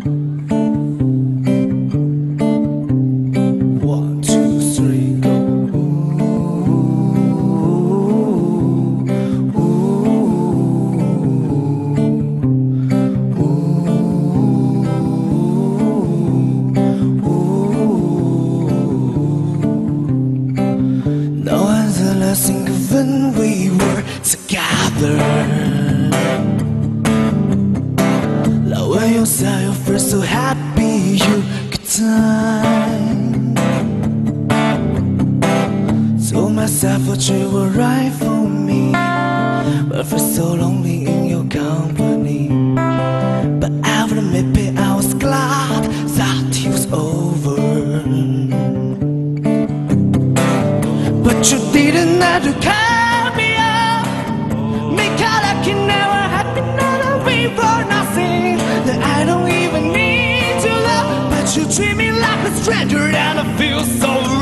One, two, three, go. No one's the last thing of when we were together. Like when you saw your first so happy you could time. Told myself what you were right for me, but for so lonely in your company. But I would admit it, I was glad that it was over. But you didn't have to call me up. Make out like you never had been another way for nothing. That I don't even need to love, but you treat me like a stranger and I feel so